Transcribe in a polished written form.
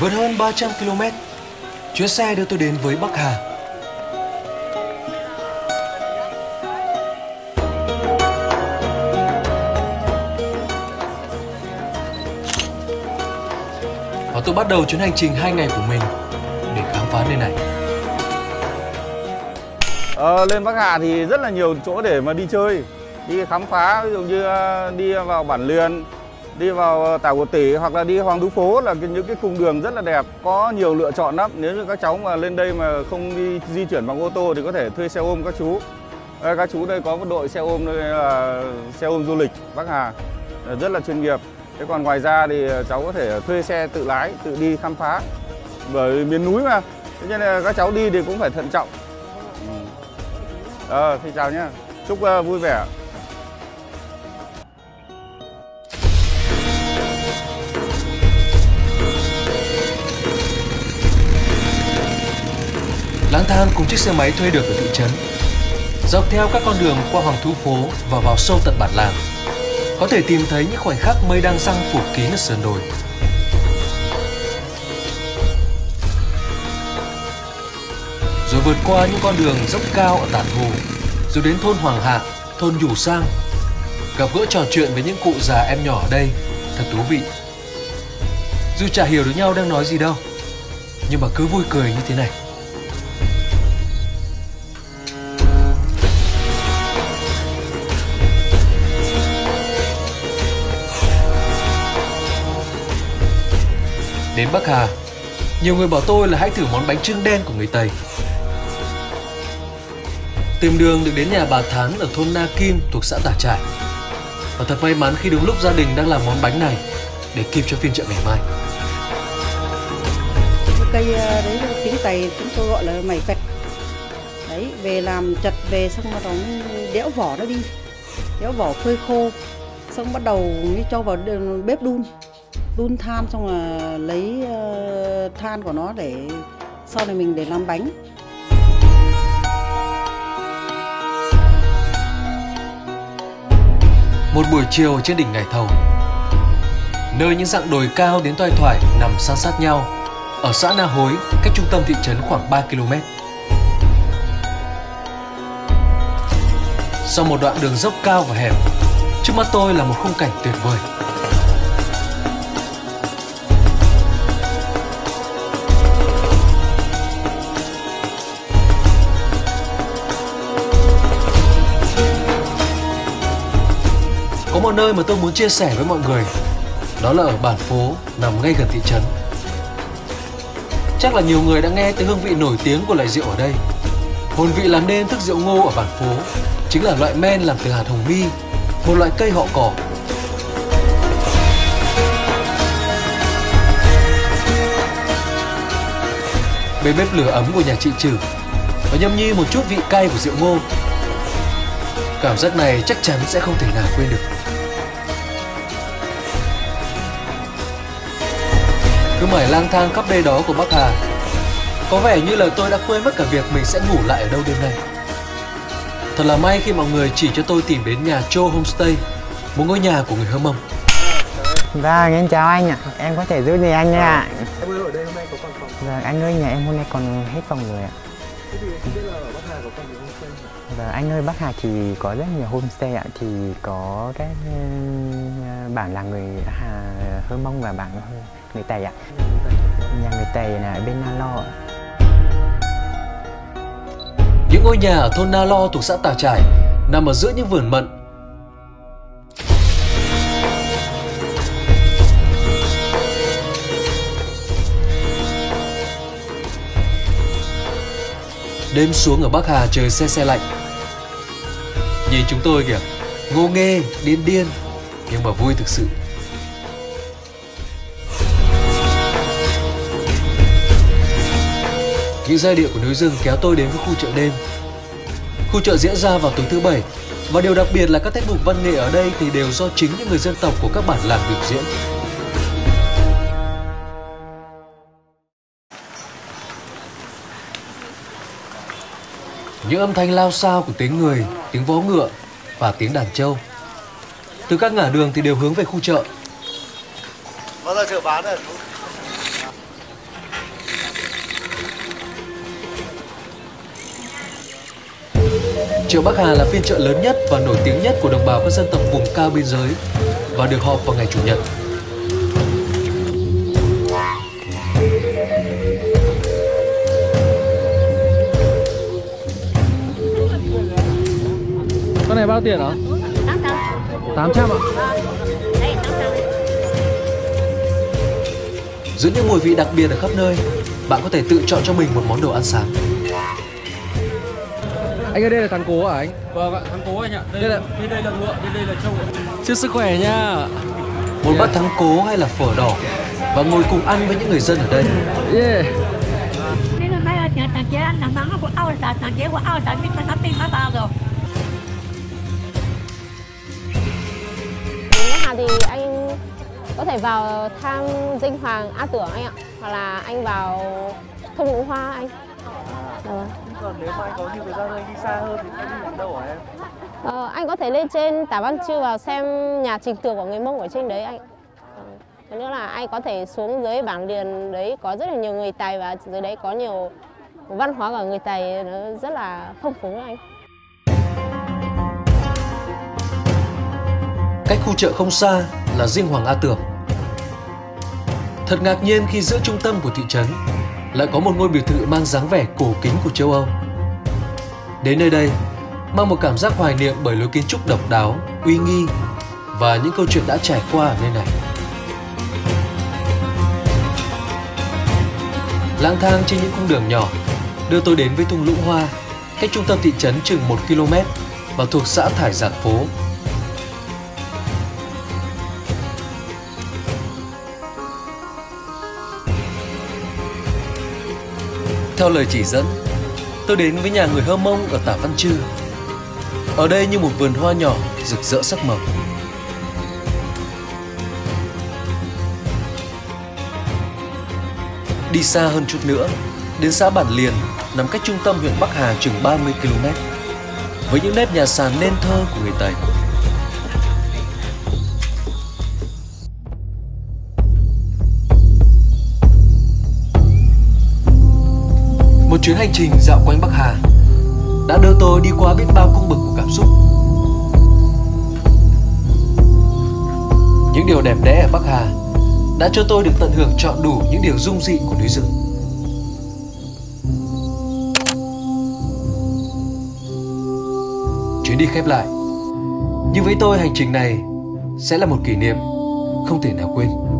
Vượt hơn 300 km, chuyến xe đưa tôi đến với Bắc Hà. Và tôi bắt đầu chuyến hành trình 2 ngày của mình để khám phá nơi này. Lên Bắc Hà thì rất là nhiều chỗ để mà đi chơi, đi khám phá, ví dụ như đi vào Bản Liền, đi vào Tả Cổ Tỉ hoặc là đi Hoàng Thu Phố là những cái cung đường rất là đẹp, có nhiều lựa chọn lắm. Nếu như các cháu mà lên đây mà không đi di chuyển bằng ô tô thì có thể thuê xe ôm các chú. Các chú đây có một đội xe ôm, đây là xe ôm du lịch Bắc Hà, rất là chuyên nghiệp. Thế còn ngoài ra thì cháu có thể thuê xe tự lái, tự đi khám phá. Bởi miền núi mà, thế nên là các cháu đi thì cũng phải thận trọng. Thì chào nhé, chúc vui vẻ. Lang thang cùng chiếc xe máy thuê được ở thị trấn, dọc theo các con đường qua Hoàng Thu Phố và vào sâu tận bản làng, có thể tìm thấy những khoảnh khắc mây đang giăng phủ kín ở sườn đồi. Rồi vượt qua những con đường dốc cao ở Tản Hồ, rồi đến thôn Hoàng Hạ, thôn Nhủ Sang, gặp gỡ trò chuyện với những cụ già em nhỏ ở đây, thật thú vị. Dù chả hiểu được nhau đang nói gì đâu, nhưng mà cứ vui cười như thế này. Đến Bắc Hà, nhiều người bảo tôi là hãy thử món bánh chưng đen của người Tây. Tìm đường được đến nhà bà Thán ở thôn Na Kim thuộc xã Tả Trải. Và thật may mắn khi đúng lúc gia đình đang làm món bánh này để kịp cho phiên chợ ngày mai. Cây đấy tiếng Tây chúng tôi gọi là mày vẹt. Đấy, về làm chặt về xong bắt đầu đẽo vỏ nó đi. Đẽo vỏ phơi khô. Xong bắt đầu mới cho vào bếp đun. Đun than xong là lấy than của nó để sau này mình để làm bánh. Một buổi chiều trên đỉnh Ngải Thầu, nơi những dặng đồi cao đến thoai thoải nằm san sát nhau, ở xã Na Hối, cách trung tâm thị trấn khoảng 3 km. Sau một đoạn đường dốc cao và hẹp, trước mắt tôi là một khung cảnh tuyệt vời. Có một nơi mà tôi muốn chia sẻ với mọi người, đó là ở bản phố nằm ngay gần thị trấn. Chắc là nhiều người đã nghe tới hương vị nổi tiếng của loại rượu ở đây. Hồn vị làm nên thức rượu ngô ở bản phố chính là loại men làm từ hạt hồng mi, một loại cây họ cỏ. Bên bếp lửa ấm của nhà chị Trử và nhâm nhi một chút vị cay của rượu ngô. Cảm giác này chắc chắn sẽ không thể nào quên được. Cứ mải lang thang khắp đây đó của Bắc Hà, có vẻ như là tôi đã quên mất cả việc mình sẽ ngủ lại ở đâu đêm nay. Thật là may khi mọi người chỉ cho tôi tìm đến nhà Châu Homestay, một ngôi nhà của người Hơ Mông. Vâng, em chào anh ạ. Em có thể giúp gì anh ạ? Em ơi, ở đây hôm nay có còn phòng? Vâng, anh ơi, nhà em hôm nay còn hết phòng rồi ạ. Thế thì không biết là ở Bắc Hà có còn gì homestay không? Vâng, anh ơi, Bắc Hà thì có rất nhiều homestay ạ. Thì có cái bản là người Hơ Mông và bản người Tày ạ. Nhà người Tày là ở bên Na Lo ạ. Những ngôi nhà ở thôn Na Lo thuộc xã Tà Trải nằm ở giữa những vườn mận. Đêm xuống ở Bắc Hà trời se se lạnh. Nhìn chúng tôi kìa, ngô nghê, điên điên, nhưng mà vui thực sự. Những giai điệu của núi rừng kéo tôi đến với khu chợ đêm. Khu chợ diễn ra vào tối thứ Bảy, và điều đặc biệt là các tiết mục văn nghệ ở đây thì đều do chính những người dân tộc của các bản làng biểu diễn. Những âm thanh lao xao của tiếng người, tiếng vó ngựa và tiếng đàn trâu từ các ngả đường thì đều hướng về khu chợ. Bao giờ chợ bán rồi? Chợ Bắc Hà là phiên chợ lớn nhất và nổi tiếng nhất của đồng bào các dân tộc vùng cao biên giới và được họp vào ngày Chủ nhật. Con này bao tiền hả? 800 ạ. Giữa những mùi vị đặc biệt ở khắp nơi, bạn có thể tự chọn cho mình một món đồ ăn sáng. Anh ơi, đây là thắng cố hả anh? Vâng ạ, thắng cố anh ạ. Đây là ngựa, đây là trâu. Chúc sức khỏe nha. Một bát thắng cố hay là phở đỏ và ngồi cùng ăn với những người dân ở đây. Đây là mấy thằng chế anh thằng của Âu là thằng chế của Âu tại biết nó tin nó bao rồi. Thì anh có thể vào thăm Dinh Hoàng A Tưởng anh ạ, hoặc là anh vào thung lũng hoa anh. Còn nếu mà anh có nhiều thời gian anh đi xa hơn thì anh đi đâu hả em? Anh có thể lên trên Tả Văn Chư vào xem nhà trình tường của người Mông ở trên đấy anh. Thế nữa là anh có thể xuống dưới bản liền đấy có rất là nhiều người Tày và dưới đấy có nhiều văn hóa của người Tày nó rất là phong phú anh. Cách khu chợ không xa là Dinh Hoàng A Tưởng. Thật ngạc nhiên khi giữa trung tâm của thị trấn lại có một ngôi biệt thự mang dáng vẻ cổ kính của châu Âu. Đến nơi đây, mang một cảm giác hoài niệm bởi lối kiến trúc độc đáo, uy nghi và những câu chuyện đã trải qua ở nơi này. Lang thang trên những cung đường nhỏ đưa tôi đến với thung lũng hoa, cách trung tâm thị trấn chừng 1 km và thuộc xã Thải Giản Phố. Theo lời chỉ dẫn, tôi đến với nhà người Hơ Mông ở Tả Văn Chư. Ở đây như một vườn hoa nhỏ rực rỡ sắc màu. Đi xa hơn chút nữa, đến xã Bản Liền nằm cách trung tâm huyện Bắc Hà chừng 30 km, với những nếp nhà sàn nên thơ của người Tày. Một chuyến hành trình dạo quanh Bắc Hà đã đưa tôi đi qua biết bao cung bậc của cảm xúc. Những điều đẹp đẽ ở Bắc Hà đã cho tôi được tận hưởng trọn đủ những điều dung dị của núi rừng. Chuyến đi khép lại, nhưng với tôi hành trình này sẽ là một kỷ niệm không thể nào quên.